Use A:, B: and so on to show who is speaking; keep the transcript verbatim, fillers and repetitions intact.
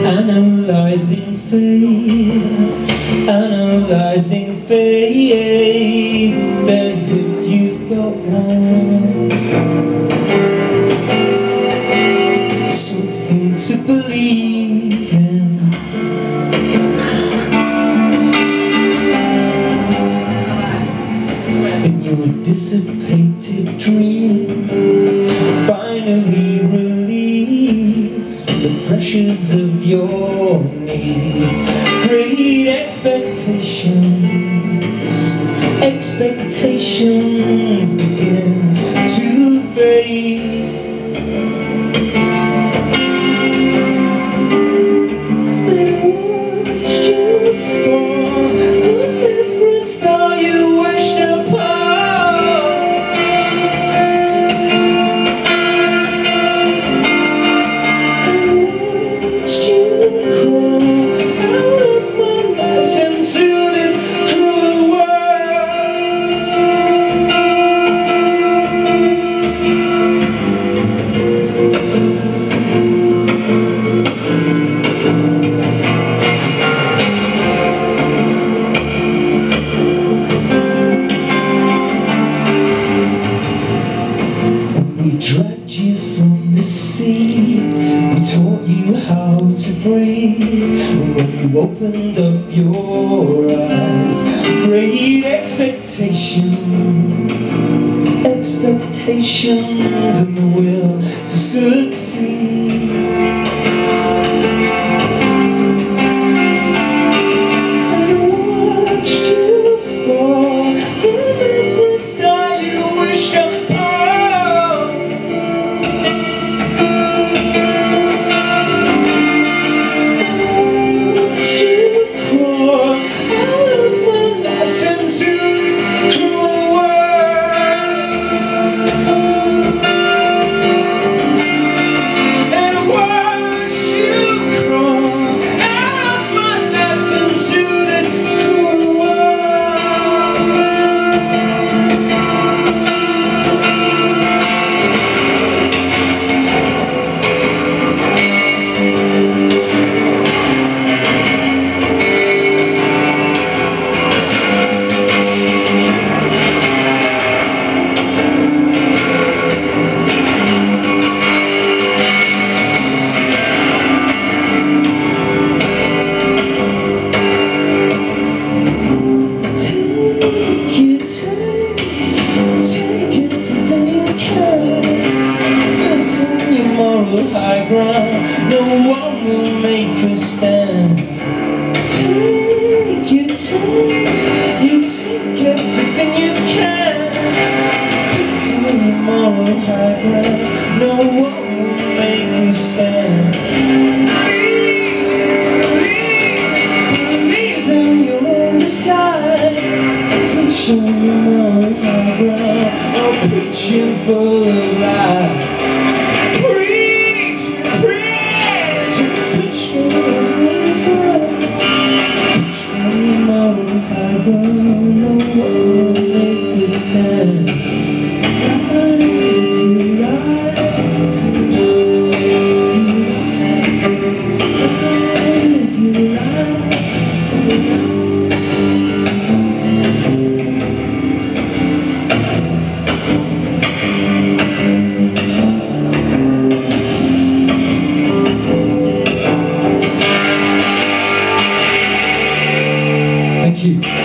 A: Analyzing faith, analyzing faith, as if you've got one, something to believe in. And your dissipated dreams finally release from the pressures of your needs. Great expectations, expectations begin to fade. They watched you fall from every star you wished upon. They watched you crawl out of my life into this cruel We dragged you from the sea, we taught you how to breathe. And when you opened up your eyes, great expectations, expectations and the will to succeed. And I watched you fall from every star you wished upon. High ground, no one will make us stand. Take your time, you take everything you can. Put on your moral high ground, no one will make us stand. Believe, believe, believe in your own disguise. Preach on your moral high ground, or preaching full of lies. No one will make us stand. Lies, you lies, you lies, you lies, you lies, you lies. Thank you.